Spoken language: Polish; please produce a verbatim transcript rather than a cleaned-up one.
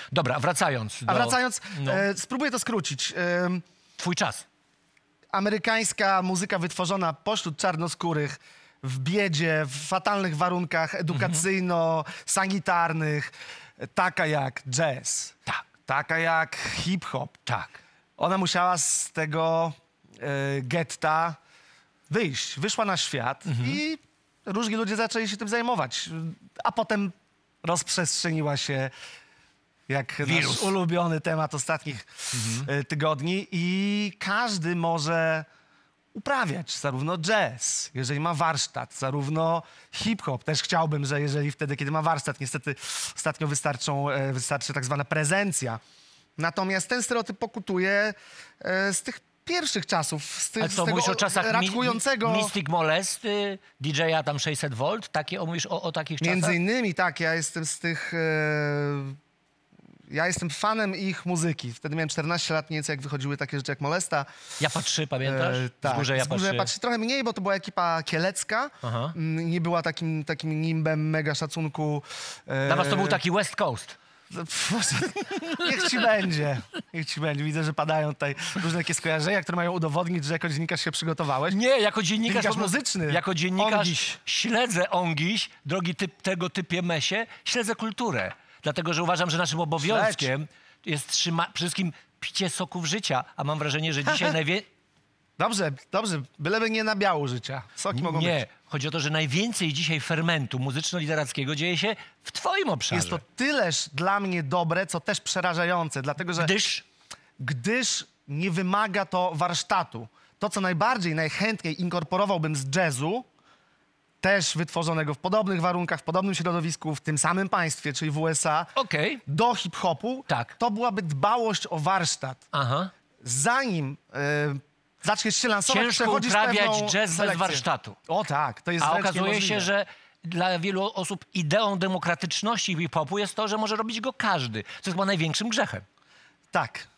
Dobra, wracając do... A wracając, no. e, spróbuję to skrócić. E, Twój czas. amerykańska muzyka wytworzona pośród czarnoskórych, w biedzie, w fatalnych warunkach edukacyjno-sanitarnych, taka jak jazz, Tak. taka jak hip-hop. Tak. Ona musiała z tego e, getta wyjść. Wyszła na świat i różni ludzie zaczęli się tym zajmować. A potem rozprzestrzeniła się jak Wirus. nasz ulubiony temat ostatnich e, tygodni i każdy może uprawiać zarówno jazz, jeżeli ma warsztat, zarówno hip-hop. Też chciałbym, że jeżeli wtedy, kiedy ma warsztat, niestety ostatnio wystarczą, e, wystarczy tak zwana prezencja. Natomiast ten stereotyp pokutuje e, z tych pierwszych czasów, z, tych, Ale z co, tego mówisz o czasach mi, raczkującego... mi, Mystic Molest, y, D J-a tam sześćset wolt? Takie, o, mówisz o, o takich czasach? Między innymi tak, ja jestem z tych... E, ja jestem fanem ich muzyki. Wtedy miałem czternaście lat, mniej więcej jak wychodziły takie rzeczy jak Molesta. Ja patrzy, pamiętasz? E, tak, Wzgórze Ja Wzgórze patrzy. patrzy trochę mniej, bo to była ekipa kielecka. Aha. Mm, Nie była takim, takim nimbem mega szacunku. E, Dla was to był taki West Coast. Niech ci będzie. Niech ci będzie. Widzę, że padają tutaj różne takie skojarzenia, które mają udowodnić, że jako dziennikarz się przygotowałeś. Nie, jako dziennikarz... Dziennikarz po prostu- muzyczny. Jako dziennikarz Ongiś. śledzę Ongiś, drogi typ, tego typie mesie, śledzę kulturę. Dlatego, że uważam, że naszym obowiązkiem jest trzyma, przede wszystkim picie soków życia, a mam wrażenie, że dzisiaj najwie... Dobrze, dobrze. Byleby nie na biału życia. Soki mogą Nie, być. chodzi o to, że najwięcej dzisiaj fermentu muzyczno-literackiego dzieje się w twoim obszarze. Jest to tyleż dla mnie dobre, co też przerażające, dlatego że... Gdyż... gdyż nie wymaga to warsztatu. To, co najbardziej, najchętniej inkorporowałbym z jazzu, też wytworzonego w podobnych warunkach, w podobnym środowisku, w tym samym państwie, czyli w U S A, Okej. do hip-hopu, Tak. to byłaby dbałość o warsztat. Aha. Zanim e, zaczniesz się lansować, Ciężko przechodzisz uprawiać pewną jazz bez selekcję. warsztatu. O tak, to jest A wręcz okazuje niemożliwe. się, że dla wielu osób ideą demokratyczności hip-hopu jest to, że może robić go każdy, co jest chyba największym grzechem. Tak.